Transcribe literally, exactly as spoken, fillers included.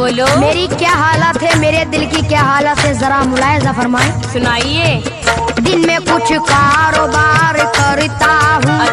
बोलो। मेरी क्या हालत है, मेरे दिल की क्या हालत है, जरा मुलायजा फरमाए। सुनाइए। दिन में कुछ कारोबार करता हूँ,